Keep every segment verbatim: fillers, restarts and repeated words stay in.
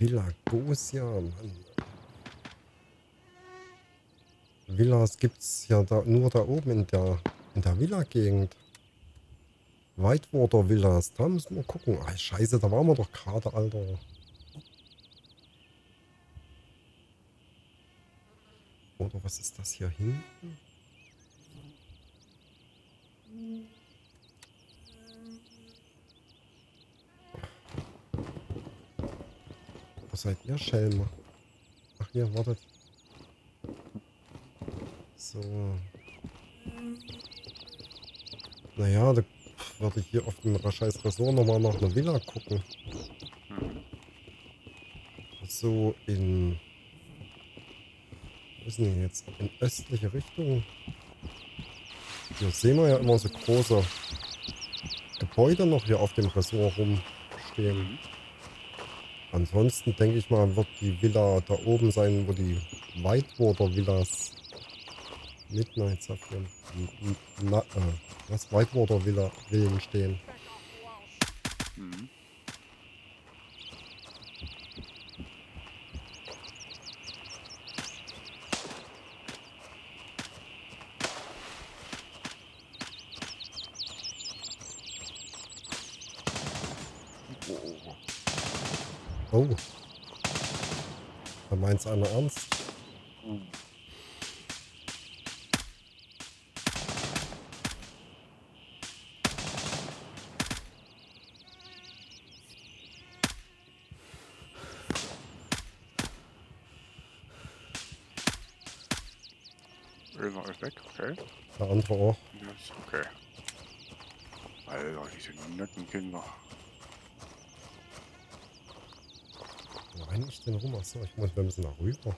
Villa Gosia, Mann. Villas gibt's ja da nur da oben in der in der Villa-Gegend. Whitewater Villas, da müssen wir gucken. Ah, scheiße, da waren wir doch gerade, Alter. Oder was ist das hier hinten? Wo seid ihr, Schelme? Ach hier, wartet. So. Naja, da werde ich hier auf dem scheiß Ressort nochmal nach einer Villa gucken. So in... Wo ist denn jetzt? In östliche Richtung. Hier sehen wir ja immer so große Gebäude noch hier auf dem Ressort rumstehen. Ansonsten denke ich mal, wird die Villa da oben sein, wo die Whitewater Villas Midnight Sapphire, na, äh, was Whitewater Villa Villen stehen. Mhm. Oh. Da meint's einer ernst. Mhm. Einer ist weg, okay. Der andere auch. Yes, okay. Alter, diese netten Kinder. Wo renn ich denn rum? Achso, ich muss, wir müssen nach rüber.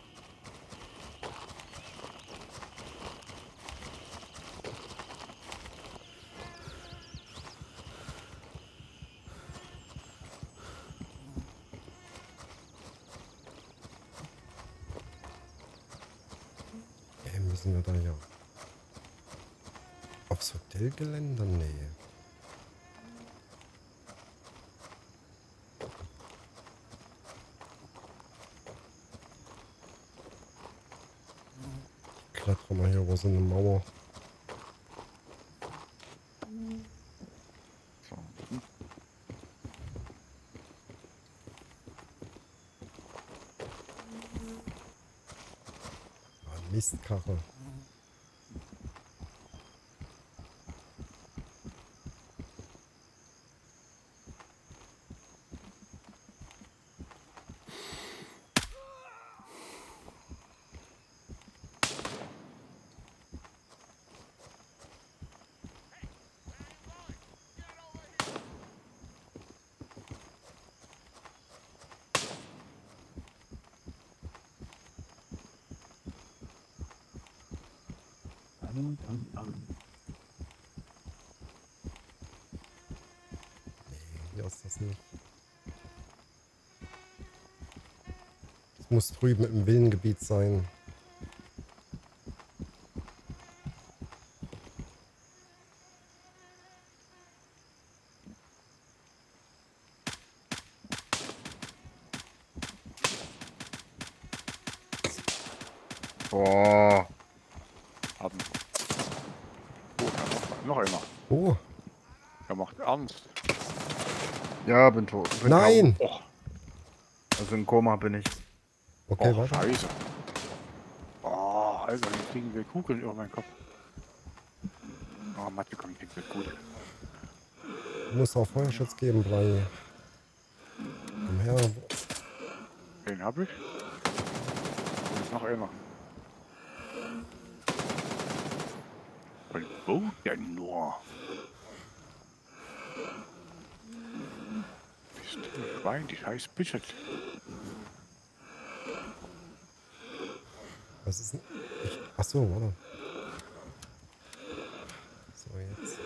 Hey, müssen wir da ja aufs Hotelgelände? Nee. Klettere mal hier über so eine Mauer. So. Hm. Ah, Mistkarre. Hier ist das nicht. Es muss drüben im Villengebiet sein. Boah. Haben. Oh, da macht noch einer. Oh, Er macht ernst. Ja, bin tot. Bin nein! Oh, Also im Koma bin ich. Okay, oh warte. Scheiße. Oh, Alter, jetzt kriegen wir Kugeln über meinen Kopf. Oh, Mathe kommt nicht wird gut. Muss auch Feuerschutz geben, Blei. Komm her. Den hab ich. Da ist noch einer. Und wo denn nur? Bist du Schwein, die scheiß Bitch. Was ist denn? Ich, ach so, warte. So, jetzt.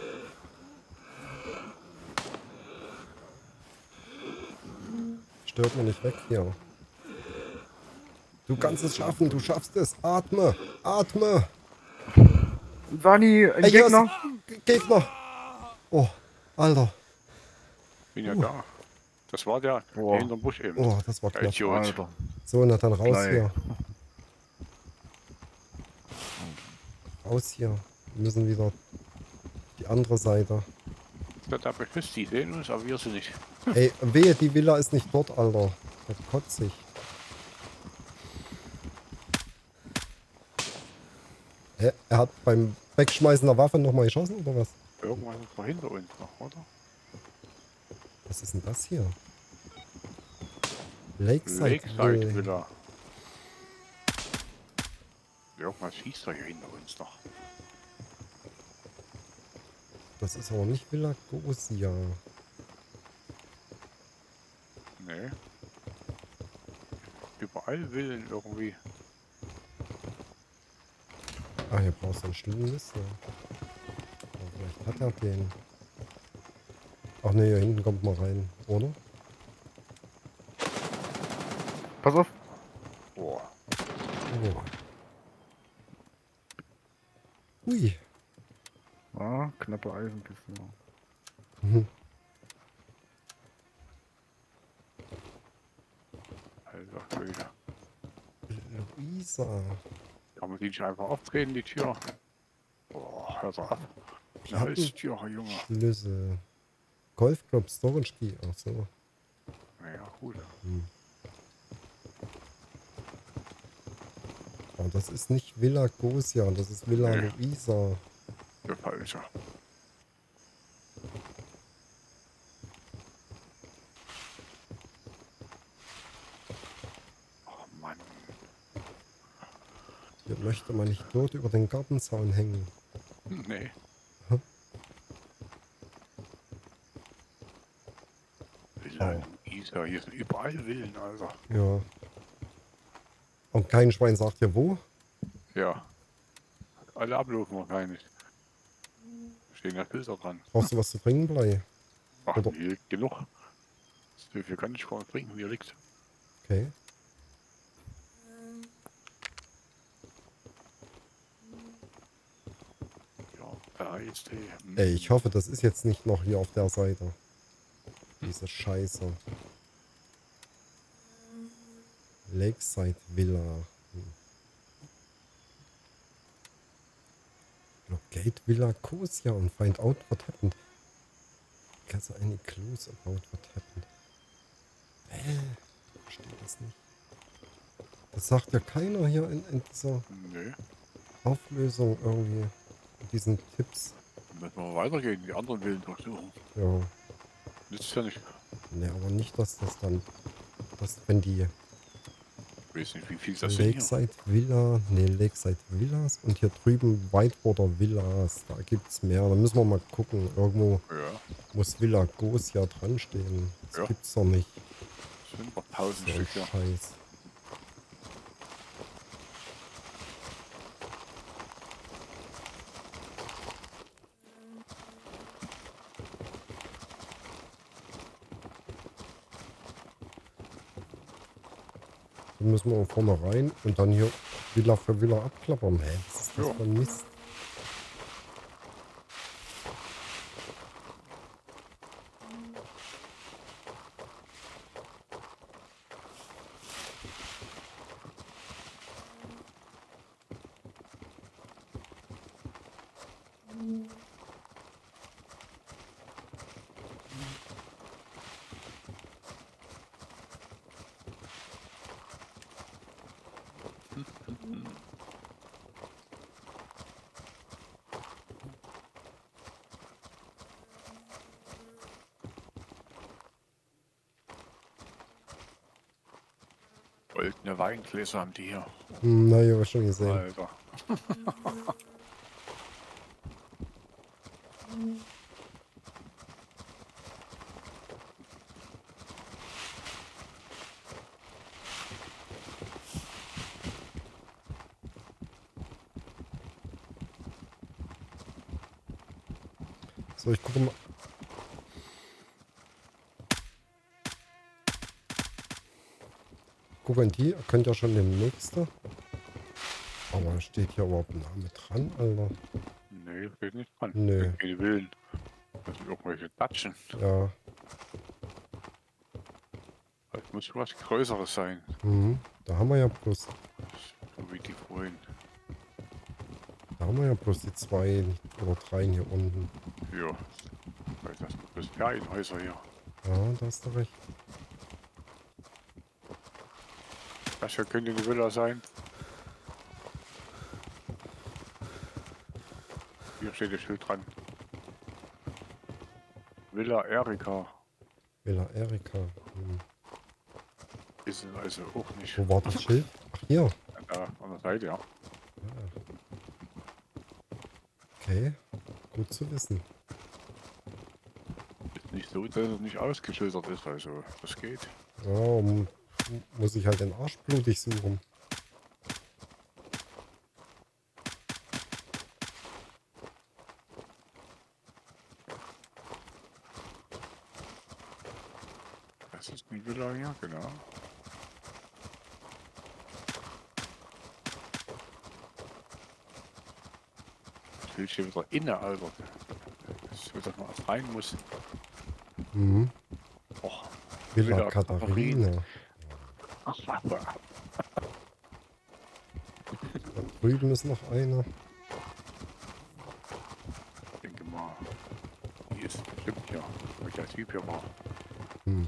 Stört mir nicht weg hier. Du kannst es schaffen, du schaffst es. Atme, atme. Sani, ein Ey, hier ist Gegner. G- Gegner. Oh, Alter. Bin ja Uh. da. Das war der Boah. hinterm Busch eben. Oh, das war Der knapp. Idiot. Alter. So, na dann raus Blei. hier. Raus hier. Wir müssen wieder die andere Seite. Der da beschützt, die sehen uns, aber wir sie nicht. Ey, wehe, die Villa ist nicht dort, Alter. Da kotzt sich. Hä? Er hat beim Wegschmeißen der Waffe nochmal geschossen, oder was? Irgendwas ist da hinter uns noch, oder? Was ist denn das hier? Lakeside, Lakeside Villa. Villa. Irgendwas schießt da hier hinter uns noch. Das ist aber nicht Villa Gosia. Nee. Überall Villen irgendwie. Ah, hier brauchst du einen Schlüssel. Aber vielleicht hat er den. Ach ne, hier hinten kommt man rein, oder? Pass auf. Boah. Oh. Hui. Ah, knappe Eisenkiste. Mhm. Alter Schwede. Luisa. Kann man die nicht einfach aufdrehen, die Tür? Boah, hör doch ab. Die Ja, hatten ist Tür, Junge. Schlüssel. Golfclub Storage Key. Ach so. Naja, gut. Hm. Aber das ist nicht Villa Gosia, das ist Villa Nee. Luisa. Der Falsche. Oh Mann. Hier möchte man nicht dort über den Gartenzaun hängen. Nee. Hm? Villa Luisa, hier sind überall Villen, Alter. Ja. Und kein Schwein sagt dir wo? Ja. Alle ablufen wahrscheinlich. Stehen ja Filter dran. Brauchst du was zu trinken, Blei? Ach, Oder- hier liegt genug. So viel kann ich gar nicht trinken, wie er liegt. Okay. Ja, Eistee. Hm. Ey, ich hoffe, das ist jetzt nicht noch hier auf der Seite. Diese Scheiße. Lakeside Villa. Hm. Locate Villa Cosia und find out what happened. Guess any clues about what happened. Hä? Verstehe das nicht. Das sagt ja keiner hier in, in dieser Nee, Auflösung irgendwie. In diesen Tipps. müssen wir weitergehen, die anderen Villen durchsuchen. Ja. Nützt ja nicht. Ne, aber nicht, dass das dann. Dass wenn die Ich weiß nicht, wie viel das sind hier. Lakeside Villa, ne, Lakeside Villas und hier drüben Whitewater Villas, da gibt's mehr. Da müssen wir mal gucken. Irgendwo Ja, muss Villa Gosia dran stehen. Das Ja. gibt's doch nicht. das sind noch tausend So ein Stück, ja. Scheiß. Dann müssen wir vorne rein und dann hier Villa für Villa abklappern. Hä, was ist das Ja. für ein Mist? Goldene Weingläser haben die hier. Hm, na, ja, schon gesehen. Alter. So, ich gucke mal. Guck in die, könnt ja schon den nächste. Aber steht hier überhaupt ein Name dran, Alter? Nee, steht nicht dran. Nö. Das sind keine Villen. Das sind irgendwelche Datschen. Ja. Das muss was Größeres sein. Mhm. Da haben wir ja bloß, So wie die vorhin. da haben wir ja bloß die zwei oder drei hier unten. Ja. Weil das sind bloß Ferienhäuser hier. Ja, da hast du recht. Das hier könnte eine Villa sein. Hier steht das Schild dran. Villa Erika. Villa Erika. Hm. Ist es also auch nicht. Wo war das Schild? Ach, hier. Da an der Seite, ja. Ah. Okay, gut zu wissen. Ist nicht so, dass es nicht ausgeschildert ist, also das geht. Ja, um, muss ich halt den Arsch blutig suchen. Das ist eine Villa hier, genau. Ich will hier wieder inne, Alter. So, dass man erst rein muss. Mhm. Och, Villa Villa Katharina. ach, Wasser. Da drüben ist noch einer. Ich denke mal, die ist bestimmt hier, wo der Typ hier war. Hm.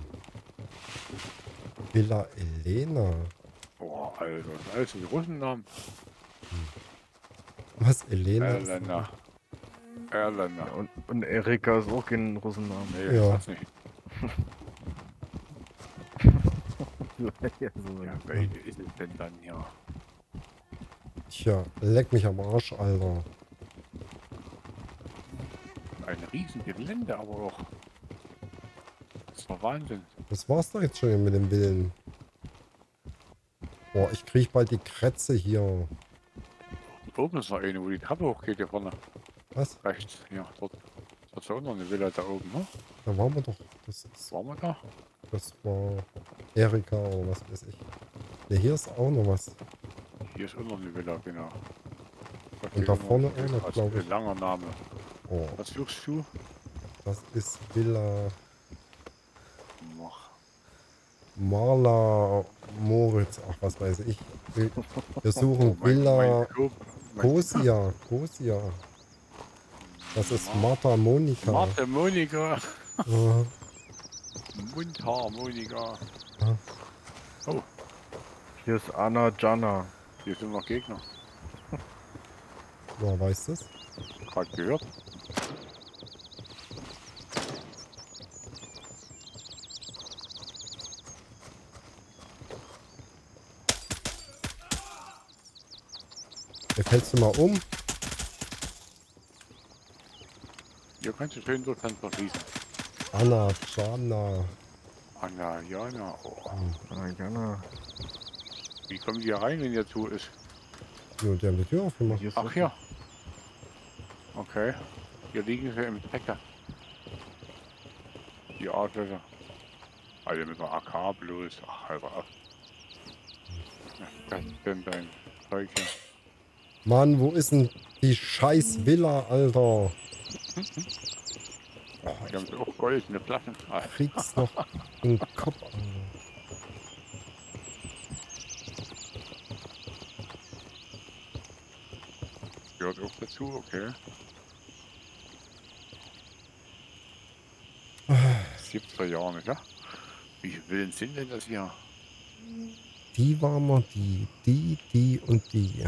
Villa Elena. Boah, Alter, das ist alles die Russennamen. Was? Elena? ist- Elena. Elena. Ja, und, und Erika ist auch kein Russennamen. Nee, Ja. das nicht. Ja, so. Ja, welche ist es denn dann hier? Tja, leck mich am Arsch, Alter. Ein riesen Gelände, aber auch. Das ist doch Wahnsinn. Das war's doch jetzt schon mit dem Willen. Boah, ich krieg bald die Krätze hier. Oben ist noch eine, wo die Treppe hochgeht, hier vorne. Was? Rechts, ja, dort. Das ist auch noch eine Villa da oben, ne? Da waren wir doch. Das, ist, Waren wir da? das war Erika oder was weiß ich. Ne, hier ist auch noch was. Hier ist auch noch eine Villa, genau. Und da vorne auch noch, also glaub ich. ein langer Name. Oh, Was suchst du? das ist Villa Mach. Marla Moritz. Ach, was weiß ich. Wir, wir suchen Mein- Villa mein Club- mein- Cosia. Cosia. Das ist Martha Monika. Martha Monika. Ja, Mundharmonika. ja. Oh, Hier ist Anna Jana. hier sind noch Gegner. Woher weißt du es? Gerade gehört. Jetzt fällst du mal um. Hier kannst du schön durch Fenster schließen. Anna, Jana. Anna, Jana. Oh. Ah, Jana. Wie kommen die hier rein, wenn hier zu ist? Ja, die haben die Tür aufgemacht. Hier ist Ach ja. Okay. Hier liegen sie im Trecker. Die Arschlöcher. Alle mit einer A K bloß. Ach, Alter. Auf. Was ist denn dein Zeug hier? Mann, wo ist denn die scheiß Villa, Alter? Oh, Die haben auch goldene Flaschen. Ah, ich krieg's noch in den Kopf, Alter. gehört auch dazu, okay. siebziger Jahre, ja? Wie viele Villen sind denn das hier? Die waren wir, die, die, die und die.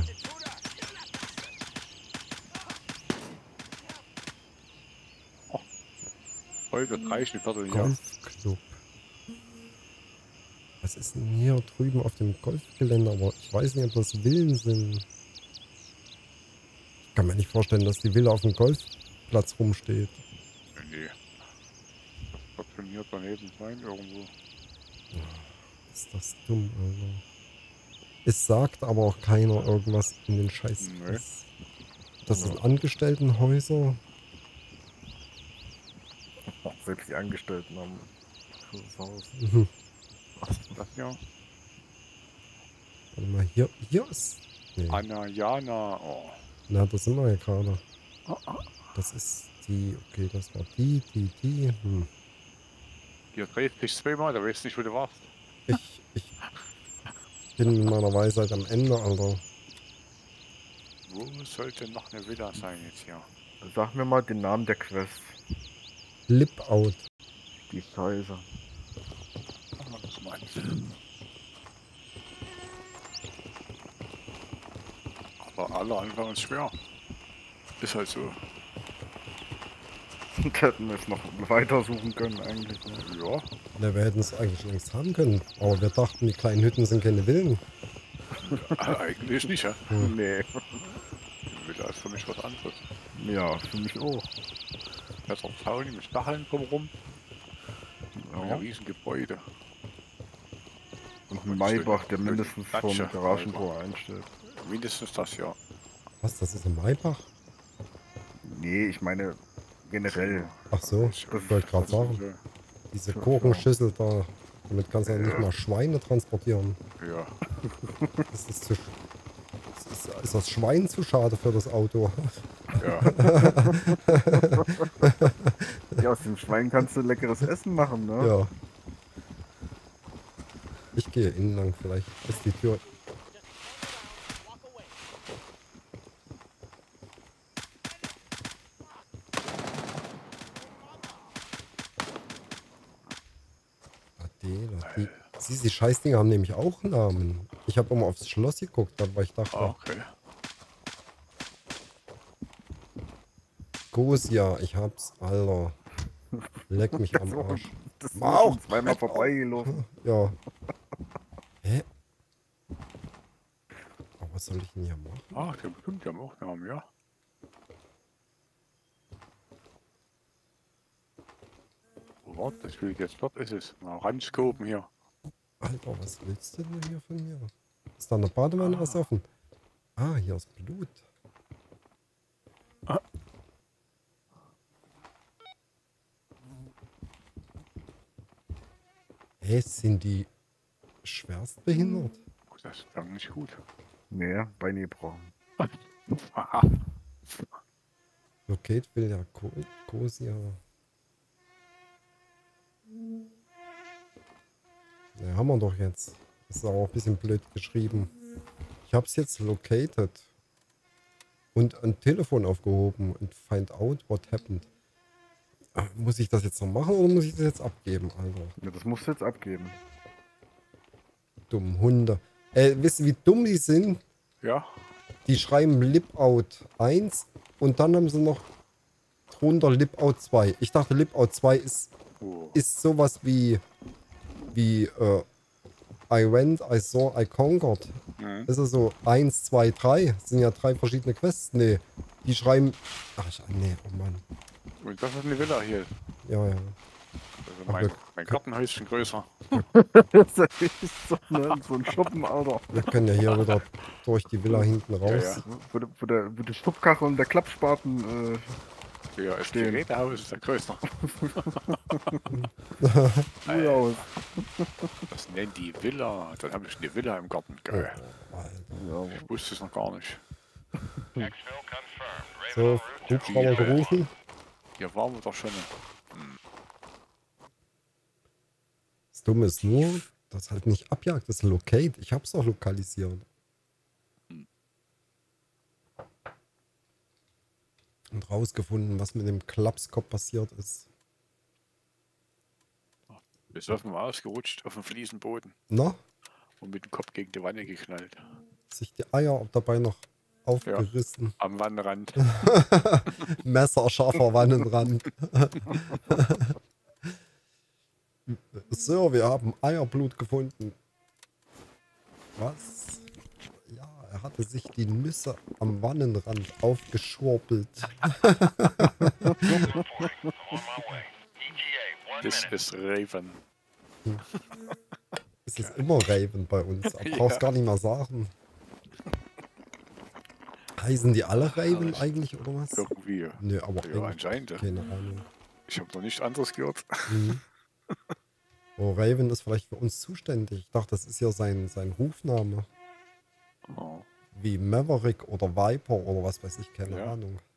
Heute dreizehn Viertel hier. Golfclub. Was ist denn hier drüben auf dem Golfgelände? Aber ich weiß nicht, ob das Villen sind. Ich kann mir nicht vorstellen, dass die Villa auf dem Golfplatz rumsteht. Nee. Das wird schon hier daneben sein irgendwo. Ist das dumm, Alter. Es sagt aber auch keiner irgendwas in den Scheiß. Nee. Das, das sind Angestelltenhäuser. Selbst die Angestellten haben das Haus. Mhm. Was ist das hier? Warte mal, hier, hier ist... Nee. Anna, Jana. Oh. Na, das sind wir ja gerade. Ah, ah. Das ist die... Okay, das war die, die, die. Hm. Hier drehst dich zweimal, da weißt du nicht, wo du warst. Ich, ich bin in meiner Weisheit am Ende, Alter. Wo sollte noch eine Villa sein jetzt hier? Sag mir mal den Namen der Quest. Flip-out. Die Scheiße. Machen wir das mal an. Aber alle Anfang ist schwer. Ist halt so. Hätten wir es noch weiter suchen können eigentlich. Ne? Ja. Ne, wir hätten es eigentlich längst haben können. Aber wir dachten, die kleinen Hütten sind keine Villen. Äh, eigentlich nicht, ja. Hm. Nee. Villa ist für mich was anderes. Ja, für mich auch. Das ist auch Zaun mit Stacheln drumherum. Ein Ja. riesen Gebäude. Und ein Maybach, der mindestens vor dem Datsche, Garagentor einstellt. Mindestens das, ja. Was, das ist ein Maybach? Nee, ich meine generell. Ach so, ich wollte gerade sagen. Diese Kuchenschüssel da, damit kannst du ja nicht mal Schweine transportieren. Ja. Ist, das zu, ist, ist das Schwein zu schade für das Auto? Ja. Ja, aus dem Schwein kannst du leckeres Essen machen, ne? Ja. Ich gehe innen lang, vielleicht ist die Tür. Adela, die, sie, die Scheißdinger haben nämlich auch Namen. Ich habe immer aufs Schloss geguckt, weil ich dachte, Ah, okay. Gosia, ich hab's, Alter. Leck mich am So, Arsch. das ist Mach mir auch schon zweimal vorbeigelaufen. Ja. Hä? Aber was soll ich denn hier machen? Ah, der bestimmt, die haben auch Namen, ja. Wo war das? Will ich jetzt dort ist es. Mal ranskopen hier. Alter, was willst du denn hier von mir? Ist da eine Badewanne was offen? Ah, hier ist Blut. Ah. Hä, sind die schwerstbehindert? Oh, das ist dann nicht gut. Nee, Beine gebrochen. Aha. Locate will ja Ko Gosia. Ja, haben wir doch jetzt. Das ist auch ein bisschen blöd geschrieben. Ich hab's jetzt located. Und ein Telefon aufgehoben und find out what happened. Ah, muss ich das jetzt noch machen oder muss ich das jetzt abgeben, Alter? Ja, das musst du jetzt abgeben. Dumm Hunde. Äh, wisst ihr, wie dumm die sind? Ja. Die schreiben Lipout eins und dann haben sie noch drunter Lipout zwei. Ich dachte, Lipout zwei ist, Oh. ist sowas wie, wie äh, I went, I saw, I conquered. Mhm. Ist es so eins, zwei, drei? Das sind ja drei verschiedene Quests. Nee, die schreiben... Ach, nee, oh Mann. Und das ist eine Villa hier. Ja, ja. Also Ach, mein, wir- mein Gartenhäuschen größer. Das ist so, ne, so ein Schuppen, Alter. Wir können ja hier wieder durch die Villa hinten raus. Ja, ja. Wo, der- wo, der, wo die Schubkarre und der Klappspaten äh, Ja, ist Stehen. Gerätehaus ist der größer. cool aus. Das nennt die Villa. Dann habe ich eine Villa im Garten. Oh, Geil. Alter. Ja, Ich wusste es noch gar nicht. So, Hubschrauber gerufen. Hier waren wir doch schon. Das Dumme ist nur, dass halt nicht abjagt, das ist Locate. Ich hab's doch lokalisiert. Und rausgefunden, was mit dem Klapskopf passiert ist. Ist auf dem ausgerutscht, auf dem Fliesenboden Na, und mit dem Kopf gegen die Wanne geknallt. sich die Eier dabei noch aufgerissen. Am Wannenrand. Messerscharfer Wannenrand. Sir, wir haben Eierblut gefunden. Was? Ja, er hatte sich die Nüsse am Wannenrand aufgeschwurbelt. Das ist Raven. Es ist immer Raven bei uns. Du brauchst Ja. gar nicht mehr sagen. Heißen die alle Raven eigentlich oder was? Irgendwie. Nö, aber Ja, eigentlich anscheinend. keine Ahnung. Ich habe noch nichts anderes gehört. Mhm. Oh, Raven ist vielleicht für uns zuständig. Ich dachte, das ist ja sein, sein Rufname. Oh. Wie Maverick oder Viper oder was weiß ich, keine Ja. Ahnung.